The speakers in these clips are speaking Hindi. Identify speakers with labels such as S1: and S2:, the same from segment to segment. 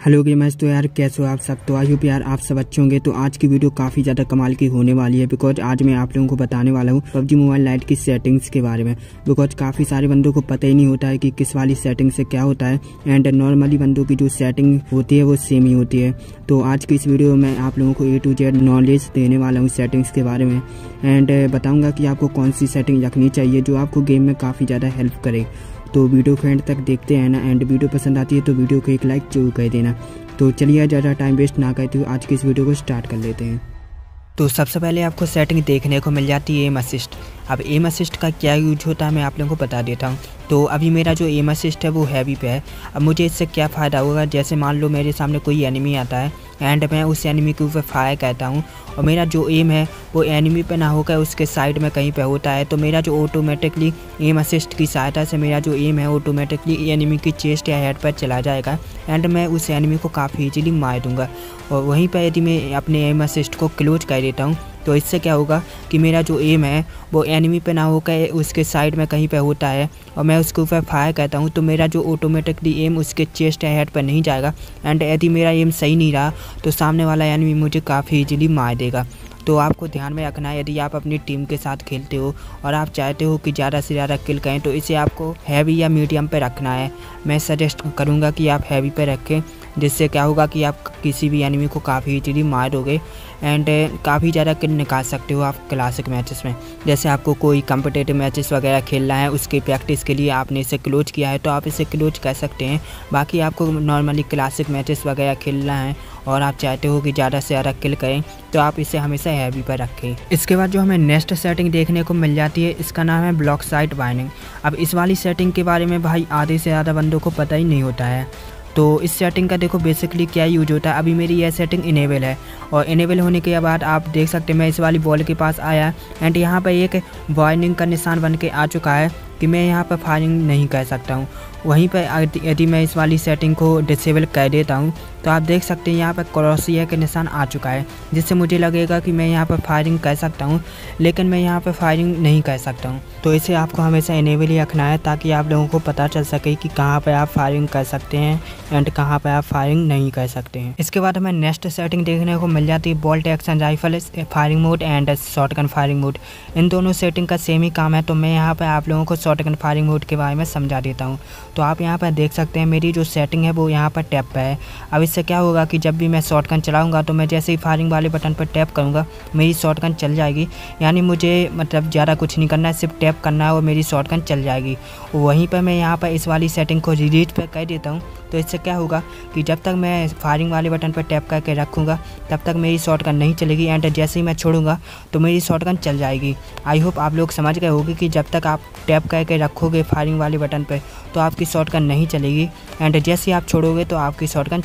S1: Hello gamers. तो यार कैसे हो आप सब। तो आई होप यार आप सब अच्छे होंगे। तो आज की वीडियो काफ़ी ज़्यादा कमाल की होने वाली है बिकॉज आज मैं आप लोगों को बताने वाला हूँ PUBG मोबाइल लाइट की सेटिंग्स के बारे में। बिकॉज काफ़ी सारे बंदों को पता ही नहीं होता है कि किस वाली सेटिंग से क्या होता है एंड नॉर्मली बंदों की जो सेटिंग होती है वो सेम ही होती है। तो आज की इस वीडियो में आप लोगों को A to Z नॉलेज देने वाला हूँ सेटिंग्स के बारे में एंड बताऊँगा कि आपको कौन सी सेटिंग रखनी चाहिए जो आपको गेम में काफ़ी ज़्यादा हेल्प करे। तो वीडियो को एंड तक देखते हैं ना एंड वीडियो पसंद आती है तो वीडियो को एक लाइक जरूर कर देना। तो चलिए ज़्यादा टाइम वेस्ट ना करते हुए आज की इस वीडियो को स्टार्ट कर लेते हैं। तो सबसे पहले आपको सेटिंग देखने को मिल जाती है एम असिस्ट। अब एम असिस्ट का क्या यूज होता है मैं आप लोगों को बता देता हूँ। तो अभी मेरा जो एम असिस्ट है वो हैवी पे है। अब मुझे इससे क्या फ़ायदा होगा, जैसे मान लो मेरे सामने कोई एनिमी आता है एंड मैं उस एनिमी के ऊपर फायर करता हूँ और मेरा जो एम है वो एनिमी पे ना होकर उसके साइड में कहीं पे होता है, तो मेरा जो ऑटोमेटिकली एम असिस्ट की सहायता से मेरा जो एम है ऑटोमेटिकली एनिमी की चेस्ट या हेड पर चला जाएगा एंड मैं उस एनिमी को काफ़ी ईजीली मार दूँगा। और वहीं पर यदि मैं अपने एम असिस्ट को क्लोज कर देता हूँ तो इससे क्या होगा कि मेरा जो एम है वो एनिमी पे ना होकर उसके साइड में कहीं पे होता है और मैं उसके ऊपर फायर करता हूँ तो मेरा जो ऑटोमेटिकली एम उसके चेस्ट या हेड पर नहीं जाएगा एंड यदि मेरा एम सही नहीं रहा तो सामने वाला एनिमी मुझे काफ़ी इजीली मार देगा। तो आपको ध्यान में रखना है यदि आप अपनी टीम के साथ खेलते हो और आप चाहते हो कि ज़्यादा से ज़्यादा किल करें तो इसे आपको हैवी या मीडियम पे रखना है। मैं सजेस्ट करूँगा कि आप हैवी पे रखें, जिससे क्या होगा कि आप किसी भी एनिमी को काफ़ी इजीली मार दोगे एंड काफ़ी ज़्यादा किल निकाल सकते हो आप क्लासिक मैचेस में। जैसे आपको कोई कम्पिटिटिव मैचेस वगैरह खेलना है उसकी प्रैक्टिस के लिए आपने इसे क्लोज किया है तो आप इसे क्लोज कर सकते हैं। बाकी आपको नॉर्मली क्लासिक मैचेस वगैरह खेलना है और आप चाहते हो कि ज़्यादा से ज़्यादा किल करें तो आप इसे हमेशा हैवी पर रखें। इसके बाद जो हमें नेक्स्ट सेटिंग देखने को मिल जाती है इसका नाम है ब्लॉक साइट बाइंडिंग। अब इस वाली सेटिंग के बारे में भाई आधे से ज़्यादा बंदों को पता ही नहीं होता है। तो इस सेटिंग का देखो बेसिकली क्या यूज होता है। अभी मेरी यह सेटिंग इनेबल है और इनेबल होने के बाद आप देख सकते हैं मैं इस वाली बॉल के पास आया एंड यहाँ पर एक वार्निंग का निशान बन के आ चुका है कि मैं यहाँ पर फायरिंग नहीं कर सकता हूँ। वहीं पर यदि मैं इस वाली सेटिंग को डिसेबल कर देता हूँ तो आप देख सकते हैं यहाँ पर क्रॉसहेयर का निशान आ चुका है, जिससे मुझे लगेगा कि मैं यहाँ पर फायरिंग कर सकता हूँ लेकिन मैं यहाँ पर फायरिंग नहीं कर सकता हूँ। तो इसे आपको हमेशा इनेबल ही रखना है ताकि आप लोगों को पता चल सके कि कहाँ पर आप फायरिंग कर सकते हैं एंड कहाँ पर आप फायरिंग नहीं कर सकते हैं। इसके बाद हमें नेक्स्ट सेटिंग देखने को मिल जाती है bolt action rifle firing mode and shotgun firing mode. इन दोनों सेटिंग का सेम ही काम है तो मैं यहाँ पर आप लोगों को शॉटगन फायरिंग मोड के बारे में समझा देता हूँ। तो आप यहाँ पर देख सकते हैं मेरी जो सेटिंग है वो यहाँ पर टैप पे है। अब इससे क्या होगा कि जब भी मैं शॉटगन चलाऊंगा तो मैं जैसे ही फायरिंग वाले बटन पर टैप करूँगा मेरी शॉटगन चल जाएगी। यानी मुझे मतलब ज़्यादा कुछ नहीं करना है, सिर्फ टैप करना है और मेरी शॉटगन चल जाएगी। वहीं पर मैं यहाँ पर इस वाली सेटिंग को रिलीज पर कर देता हूँ तो इससे क्या होगा कि जब तक मैं फायरिंग वाले बटन पर टैप करके रखूँगा तब तक मेरी शॉटगन नहीं चलेगी एंड जैसे ही मैं छोड़ूंगा तो मेरी शॉटगन चल जाएगी। आई होप आप लोग समझ गए होंगे कि जब तक आप टैप करके रखोगे फायरिंग वाले बटन पर तो आपकी शॉटगन नहीं चलेगी एंड जैसे ही आप छोड़ोगे तो आपकी शॉटगन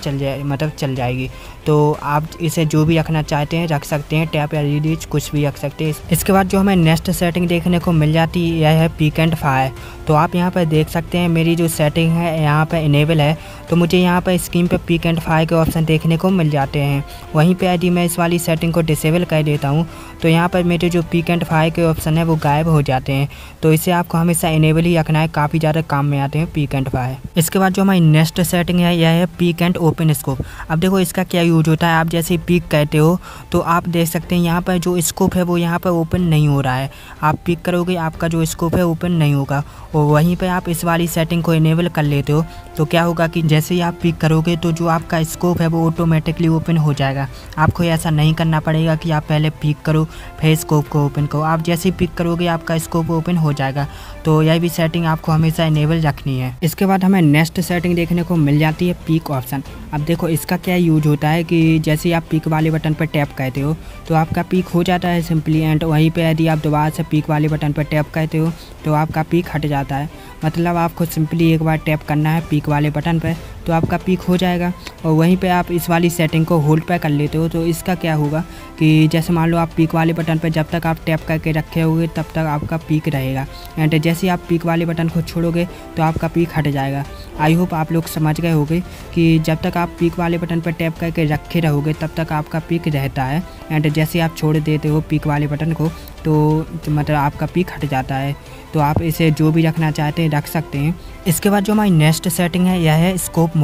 S1: चल जाएगी। तो आप इसे जो भी रखना चाहते हैं रख सकते हैं, टैप या रिलीज कुछ भी रख सकते हैं। इसके बाद जो हमें नेक्स्ट सेटिंग देखने को मिल जाती है यह है पीक एंड फायर। तो आप यहाँ पर देख सकते हैं मेरी जो सेटिंग है यहाँ पर इनेबल है तो मुझे यहाँ पर स्क्रीन पे पीक एंड फायर के ऑप्शन देखने को मिल जाते हैं। वहीं पे यदि मैं इस वाली सेटिंग को डिसेबल कर देता हूँ तो यहाँ पर मेरे जो पीक एंड फायर के ऑप्शन है वो गायब हो जाते हैं। तो इसे आपको हमेशा इनेबल ही रखना है, काफ़ी ज़्यादा काम में आते हैं पीक एंड फायर। इसके बाद जो हमारी नेक्स्ट सेटिंग है यह है पीक एंड ओपन स्कोप। अब देखो इसका क्या यूज होता है। आप जैसे ही पीक कहते हो तो आप देख सकते हैं यहाँ पर जो स्कोप है वो यहाँ पर ओपन नहीं हो रहा है। आप पीक करोगे आपका जो स्कोप है ओपन नहीं होगा और वहीं पर आप इस वाली सेटिंग को इनेबल कर लेते हो तो क्या होगा कि जैसे ही आप पिक करोगे तो जो आपका स्कोप है वो ऑटोमेटिकली ओपन हो जाएगा। आपको ऐसा नहीं करना पड़ेगा कि आप पहले पिक करो फिर स्कोप को ओपन करो। आप जैसे ही पिक करोगे आपका स्कोप ओपन हो जाएगा। तो यह भी सेटिंग आपको हमेशा इनेबल रखनी है। इसके बाद हमें नेक्स्ट सेटिंग देखने को मिल जाती है पीक ऑप्शन। अब देखो इसका क्या यूज होता है कि जैसे ही आप पिक वाले बटन पर टैप करते हो तो आपका पिक हो जाता है सिंपली एंड वहीं पर यदि आप दोबारा से पिक वाले बटन पर टैप करते हो तो आपका पिक हट जाता है। मतलब आपको सिंपली एक बार टैप करना है पिक वाले बटन पर तो आपका पिक हो जाएगा और वहीं पे आप इस वाली सेटिंग को होल्ड पे कर लेते हो। तो इसका क्या होगा कि जैसे मान लो आप पिक वाले बटन पे जब तक आप टैप करके रखे होगे तब तक आपका पिक रहेगा एंड जैसे आप पिक वाले बटन को छोड़ोगे तो आपका पिक हट जाएगा। आई होप आप लोग समझ गए होंगे कि जब तक आप पिक वाले बटन पर टैप करके रखे रहोगे तब तक आपका पिक रहता है एंड जैसे आप छोड़ देते हो पिक वाले बटन को तो मतलब आपका पिक हट जाता है। तो आप इसे जो भी रखना चाहते हैं रख सकते हैं। इसके बाद जो हमारी नेक्स्ट सेटिंग है यह है स्कोप मोड।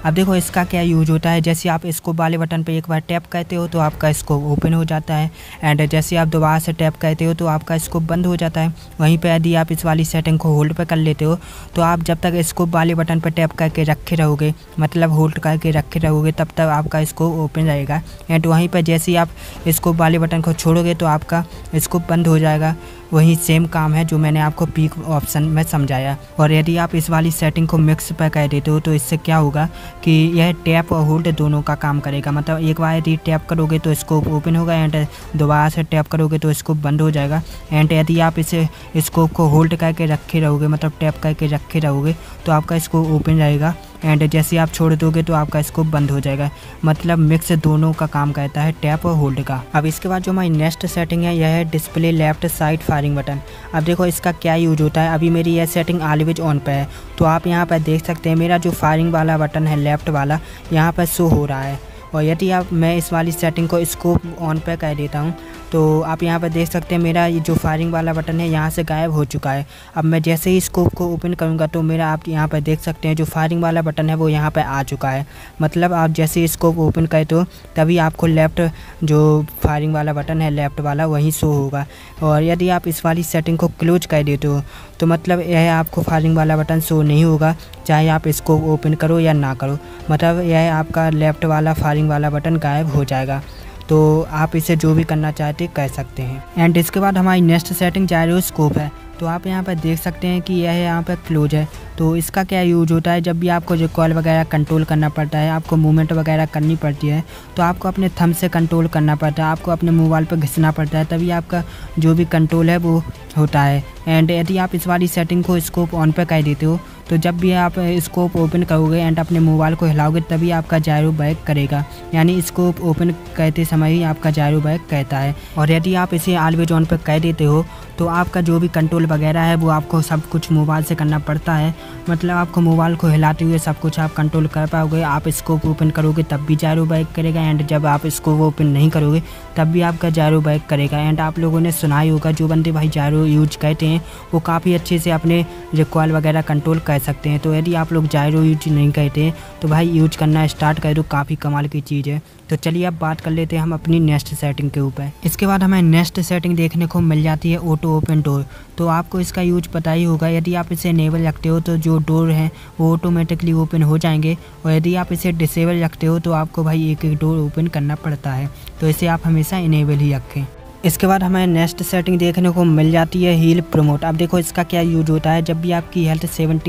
S1: अब देखो इसका क्या यूज होता है, जैसे आप स्कोप वाले बटन पे एक बार टैप करते हो तो आपका स्कोप ओपन हो जाता है, एंड जैसे आप दोबारा से टैप करते हो तो आपका स्कोप बंद हो जाता है। वहीं पे यदि आप इस वाली सेटिंग को होल्ड पे कर लेते हो तो आप जब तक स्कोप वाले बटन पे टैप करके रखे रहोगे, मतलब होल्ड करके रखे रहोगे, तब तक आपका स्कोप ओपन रहेगा। एंड वहीं पर जैसे ही आप स्कोप वाले बटन को छोड़ोगे तो आपका स्कोप बंद हो जाएगा। वही सेम काम है जो मैंने आपको पीक ऑप्शन में समझाया। और यदि आप इस वाली सेटिंग को मिक्स पर कर देते हो तो इससे क्या होगा कि यह टैप और होल्ड दोनों का काम करेगा। मतलब एक बार यदि टैप करोगे तो स्कोप ओपन होगा, एंड दोबारा से टैप करोगे तो स्कोप बंद हो जाएगा। एंड यदि आप इसे स्कोप को होल्ड करके रखे रहोगे, मतलब टैप करके रखे रहोगे, तो आपका स्कोप ओपन रहेगा, एंड जैसे आप छोड़ दोगे तो आपका स्कोप बंद हो जाएगा। मतलब मिक्स दोनों का काम करता है, टैप और होल्ड का। अब इसके बाद जो हमारी नेक्स्ट सेटिंग है यह है display left side firing button. अब देखो इसका क्या यूज होता है। अभी मेरी यह सेटिंग ऑलवेज ऑन पे है, तो आप यहाँ पर देख सकते हैं मेरा जो फायरिंग वाला बटन है लेफ्ट वाला यहाँ पर शो हो रहा है। और यदि आप मैं इस वाली सेटिंग को स्कोप ऑन पे कर देता हूँ तो आप यहाँ पर देख सकते हैं मेरा ये जो फायरिंग वाला बटन है यहाँ से गायब हो चुका है। अब मैं जैसे ही स्कोप को ओपन करूँगा तो मेरा आप यहाँ पर देख सकते हैं जो फायरिंग वाला बटन है वो यहाँ पर आ चुका है। मतलब आप जैसे ही स्कोप ओपन करते हो तभी आपको लेफ़्ट जो फायरिंग वाला बटन है लेफ़्ट वाला वही शो होगा। और यदि आप इस वाली सेटिंग को क्लोज कर देते हो तो मतलब यह आपको फायरिंग वाला बटन शो नहीं होगा, चाहे आप स्कोप ओपन करो या ना करो। मतलब यह आपका लेफ़्ट वाला फायरिंग वाला बटन गायब हो जाएगा। तो आप इसे जो भी करना चाहते कर सकते हैं। एंड इसके बाद हमारी नेक्स्ट सेटिंग जायरोस्कोप है। तो आप यहाँ पर देख सकते हैं कि यह यहाँ पर क्लोज है। तो इसका क्या यूज होता है, जब भी आपको जो कॉल वगैरह कंट्रोल करना पड़ता है, आपको मूवमेंट वगैरह करनी पड़ती है, तो आपको अपने थंब से कंट्रोल करना पड़ता है, आपको अपने मोबाइल पर घिसना पड़ता है, तभी आपका जो भी कंट्रोल है वो होता है। एंड यदि आप इस वाली सेटिंग को स्कोप ऑन पे कर देते हो तो जब भी आप स्कोप ओपन करोगे एंड अपने मोबाइल को हिलाओगे तभी आपका जायरो बैक करेगा, यानी स्कोप ओपन करते समय ही आपका जायरो बैक कहता है। और यदि आप इसे ऑलवेज ऑन पे कर देते हो तो आपका जो भी कंट्रोल वगैरह है वो आपको सब कुछ मोबाइल से करना पड़ता है। मतलब आपको मोबाइल को हिलाते हुए सब कुछ आप कंट्रोल कर पाओगे। आप स्कोप ओपन करोगे तब भी जायरो बैक करेगा, एंड जब आप स्कोप ओपन नहीं करोगे तब भी आपका जायरो बैक करेगा। एंड आप लोगों ने सुना ही होगा जो बंदे भाई जायरो यूज करते हैं वो काफ़ी अच्छे से अपने रिकॉल वगैरह कंट्रोल कर सकते हैं। तो यदि आप लोग जायरो यूज नहीं करते हैं तो भाई यूज करना स्टार्ट कर दो, काफ़ी कमाल की चीज़ है। तो चलिए अब बात कर लेते हैं हम अपनी नेक्स्ट सेटिंग के ऊपर। इसके बाद हमें नेक्स्ट सेटिंग देखने को मिल जाती है ऑटो ओपन डोर। तो आपको इसका यूज पता ही होगा, यदि आप इसे इनेबल रखते हो तो जो डोर हैं वो ऑटोमेटिकली ओपन हो जाएंगे, और यदि आप इसे डिसेबल रखते हो तो आपको भाई एक एक डोर ओपन करना पड़ता है। तो इसे आप हमेशा इनेबल ही रखें। इसके बाद हमें नेक्स्ट सेटिंग देखने को मिल जाती है हील प्रमोट। अब देखो इसका क्या यूज होता है, जब भी आपकी हेल्थ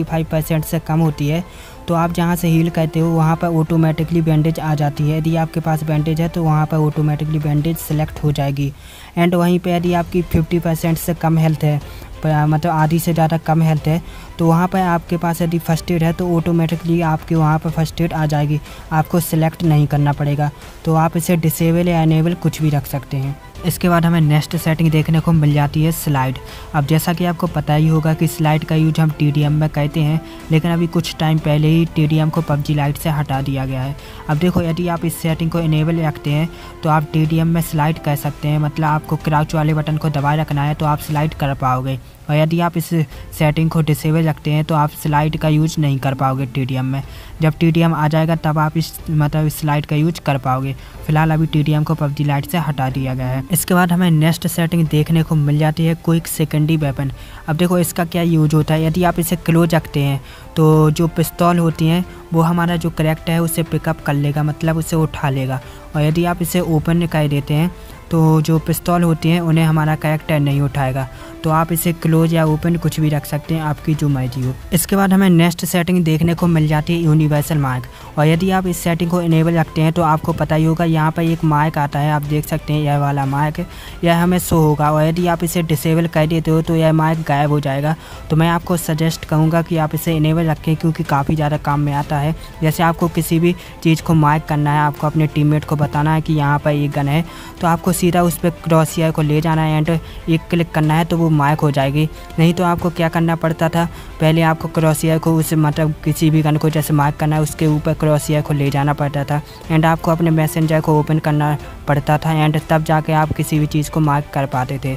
S1: 75% से कम होती है तो आप जहाँ से हील करते हो वहाँ पर ऑटोमेटिकली बैंडेज आ जाती है। यदि आपके पास बैंडेज है तो वहाँ पर ऑटोमेटिकली बैंडेज सेलेक्ट हो जाएगी। एंड वहीं पे यदि आपकी 50% से कम हेल्थ है, मतलब आधी से ज़्यादा कम हेल्थ है, तो वहाँ पर आपके पास यदि फर्स्ट एड है तो ऑटोमेटिकली आपके वहाँ पर फर्स्ट एड आ जाएगी, आपको सिलेक्ट नहीं करना पड़ेगा। तो आप इसे डिसेबल या इनेबल कुछ भी रख सकते हैं। इसके बाद हमें नेक्स्ट सेटिंग देखने को मिल जाती है स्लाइड। अब जैसा कि आपको पता ही होगा कि स्लाइड का यूज हम TDM में करते हैं, लेकिन अभी कुछ टाइम पहले ही TDM को PUBG लाइट से हटा दिया गया है। अब देखो यदि आप इस सेटिंग को इनेबल रखते हैं तो आप TDM में स्लाइड कर सकते हैं। मतलब आपको क्राउच वाले बटन को दबाए रखना है तो आप स्लाइड कर पाओगे, और यदि आप इस सेटिंग को डिसेबल रखते हैं तो आप स्लाइड का यूज नहीं कर पाओगे TDM में। जब TDM आ जाएगा तब आप इस स्लाइड का यूज कर पाओगे। फिलहाल अभी TDM को PUBG लाइट से हटा दिया गया है। इसके बाद हमें नेक्स्ट सेटिंग देखने को मिल जाती है क्विक सेकेंडरी वेपन। अब देखो इसका क्या यूज होता है, यदि आप इसे क्लोज रखते हैं तो जो पिस्तौल होती हैं वो हमारा जो करेक्टर है उसे पिकअप कर लेगा, मतलब उसे उठा लेगा। और यदि आप इसे ओपन कर देते हैं तो जो पिस्तौल होती हैं उन्हें हमारा कैरेक्टर नहीं उठाएगा। तो आप इसे क्लोज या ओपन कुछ भी रख सकते हैं, आपकी जो मर्जी हो। इसके बाद हमें नेक्स्ट सेटिंग देखने को मिल जाती है यूनिवर्सल माइक। और यदि आप इस सेटिंग को इनेबल रखते हैं तो आपको पता ही होगा यहाँ पर एक माइक आता है, आप देख सकते हैं यह वाला माइक, यह हमें शो होगा। और यदि आप इसे डिसेबल कर देते हो तो यह माइक गायब हो जाएगा। तो मैं आपको सजेस्ट करूँगा कि आप इसे इनेबल रखें, क्योंकि काफ़ी ज़्यादा काम में आता है। जैसे आपको किसी भी चीज़ को माइक करना है, आपको अपने टीममेट को बताना है कि यहाँ पर एक गन है, तो आपको सीधा उस पर क्रॉसहायर को ले जाना है एंड एक क्लिक करना है तो वो माइक हो जाएगी। नहीं तो आपको क्या करना पड़ता था, पहले आपको क्रॉसहायर को उस मतलब किसी भी गन को जैसे मार्क करना है उसके ऊपर क्रॉसहायर को ले जाना पड़ता था, एंड आपको अपने मैसेंजर को ओपन करना पड़ता था, एंड तब जाके आप किसी भी चीज़ को मार्क कर पाते थे।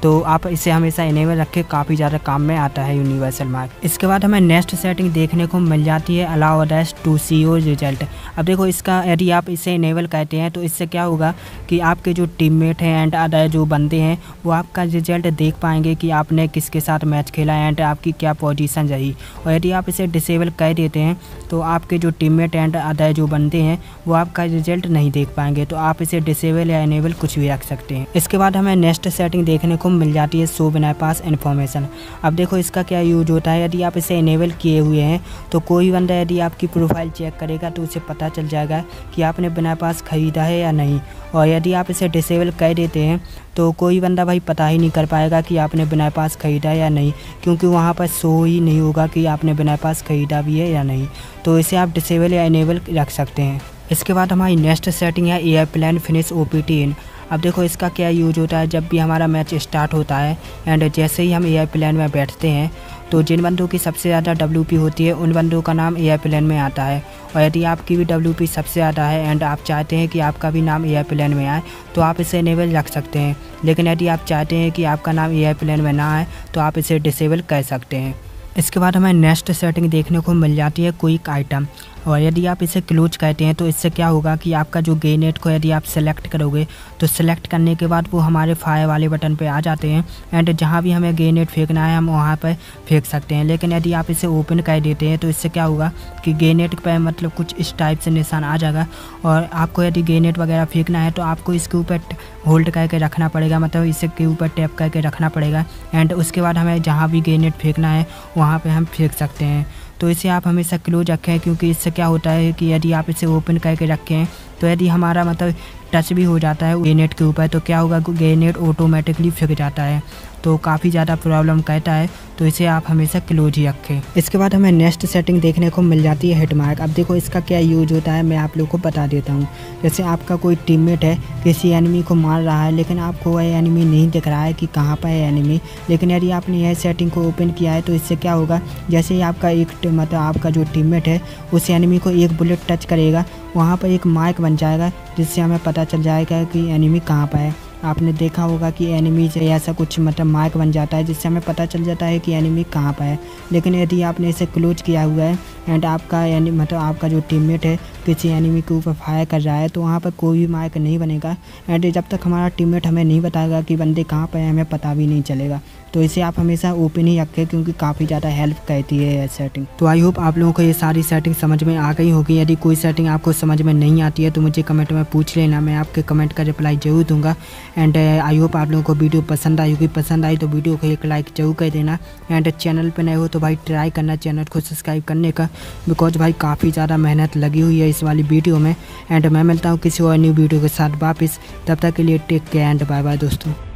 S1: तो आप इसे हमेशा इनेबल रखें, काफ़ी ज़्यादा काम में आता है यूनिवर्सल मार्क। इसके बाद हमें नेक्स्ट सेटिंग देखने को मिल जाती है allow others to see your result. अब देखो इसका यदि आप इसे इनेबल कहते हैं तो इससे क्या होगा कि आपके जो टीममेट हैं एंड अदर जो बंदे हैं वो आपका रिजल्ट देख पाएंगे कि आपने किसके साथ मैच खेला एंड आपकी क्या पोजीशन रही। और यदि आप इसे डिसेबल कह देते हैं तो आपके जो टीममेट एंड अदर जो बंदे हैं वो आपका रिजल्ट नहीं देख पाएंगे। तो आप इसे डिसेबल या इनेबल कुछ भी रख सकते हैं। इसके बाद हमें नेक्स्ट सेटिंग देखने को मिल जाती है शो बिनापास इन्फॉर्मेशन। अब देखो इसका क्या यूज होता है, यदि आप इसे इनेबल किए हुए हैं तो कोई बंदा यदि आपकी प्रोफाइल चेक करेगा तो उसे पता चल जाएगा कि आपने बिनापास ख़रीदा है या नहीं। और यदि आप इसे डिसेबल कर देते हैं तो कोई बंदा भाई पता ही नहीं कर पाएगा कि आपने बिनापास ख़रीदा है या नहीं, क्योंकि वहाँ पर शो ही नहीं होगा कि आपने बिनापास ख़रीदा भी है या नहीं। तो इसे आप डिसेबल या इनेबल रख सकते हैं। इसके बाद हमारी नेक्स्ट सेटिंग है एयरप्लेन फिनिश OPT इन। अब देखो इसका क्या यूज होता है, जब भी हमारा मैच स्टार्ट होता है एंड जैसे ही हम एयरप्लेन में बैठते हैं तो जिन बंदों की सबसे ज़्यादा WP होती है उन बंदों का नाम एयरप्लेन में आता है। और यदि आपकी भी WP सबसे ज़्यादा है एंड आप चाहते हैं कि आपका भी नाम एयरप्लेन में आए तो आप इसे इनेबल रख सकते हैं। लेकिन यदि आप चाहते हैं कि आपका नाम एयरप्लेन में ना आए तो आप इसे डिसेबल कर सकते हैं। इसके बाद हमें नेक्स्ट सेटिंग देखने को मिल जाती है क्विक आइटम। और यदि आप इसे क्लोज कहते हैं तो इससे क्या होगा कि आपका जो ग्रेनेड को यदि आप सेलेक्ट करोगे तो सेलेक्ट करने के बाद वो हमारे फायर वाले बटन पे आ जाते हैं एंड जहाँ भी हमें ग्रेनेड फेंकना है हम वहाँ पर फेंक सकते हैं। लेकिन यदि आप इसे ओपन कर देते हैं तो इससे क्या होगा कि ग्रेनेड पर मतलब कुछ इस टाइप से निशान आ जाएगा और आपको यदि ग्रेनेड वगैरह फेंकना है तो आपको इसके ऊपर होल्ड करके रखना पड़ेगा, मतलब इसके ऊपर टैप करके रखना पड़ेगा एंड उसके बाद हमें जहाँ भी ग्रेनेड फेंकना है वहाँ पर हम फेंक सकते हैं। तो इसे आप हमेशा क्लोज रखें, क्योंकि इससे क्या होता है कि यदि आप इसे ओपन करके रखें तो यदि हमारा मतलब टच भी हो जाता है ग्रेनेड के ऊपर तो क्या होगा, ग्रेनेड ऑटोमेटिकली फेंक जाता है, तो काफ़ी ज़्यादा प्रॉब्लम करता है। तो इसे आप हमेशा क्लोज ही रखें। इसके बाद हमें नेक्स्ट सेटिंग देखने को मिल जाती है हिट मार्क। अब देखो इसका क्या यूज होता है मैं आप लोग को बता देता हूँ। जैसे आपका कोई टीममेट है किसी एनिमी को मार रहा है लेकिन आपको वह एनिमी नहीं दिख रहा है कि कहाँ पर है एनिमी, लेकिन यदि आपने यह सेटिंग को ओपन किया है तो इससे क्या होगा, जैसे ही आपका एक मतलब आपका जो टीममेट है उस एनिमी को एक बुलेट टच करेगा वहाँ पर एक मार्क बन जाएगा जिससे हमें पता चल जाएगा कि एनिमी कहाँ पर है। आपने देखा होगा कि एनिमी से ऐसा कुछ मतलब मार्क बन जाता है जिससे हमें पता चल जाता है कि एनिमी कहाँ पर है। लेकिन यदि आपने इसे क्लोज किया हुआ है एंड आपका मतलब आपका जो टीममेट है किसी एनिमी के ऊपर फायर कर रहा है तो वहाँ पर कोई भी मार्क नहीं बनेगा एंड जब तक हमारा टीममेट हमें नहीं बताएगा कि बंदे कहाँ पर है हमें पता भी नहीं चलेगा। तो इसे आप हमेशा ओपन ही रखें क्योंकि काफ़ी ज़्यादा हेल्प करती है यह सेटिंग। तो आई होप आप लोगों को ये सारी सेटिंग समझ में आ गई होगी। यदि कोई सेटिंग आपको समझ में नहीं आती है तो मुझे कमेंट में पूछ लेना, मैं आपके कमेंट का रिप्लाई जरूर दूंगा। एंड आई होप आप लोगों को वीडियो पसंद आई होगी। पसंद आई तो वीडियो को एक लाइक जरूर कर देना एंड चैनल पर नए हो तो भाई ट्राई करना चैनल को सब्सक्राइब करने का, बिकॉज भाई काफ़ी ज़्यादा मेहनत लगी हुई है इस वाली वीडियो में। एंड मैं मिलता हूँ किसी और न्यू वीडियो के साथ वापस, तब तक के लिए take care and bye bye दोस्तों।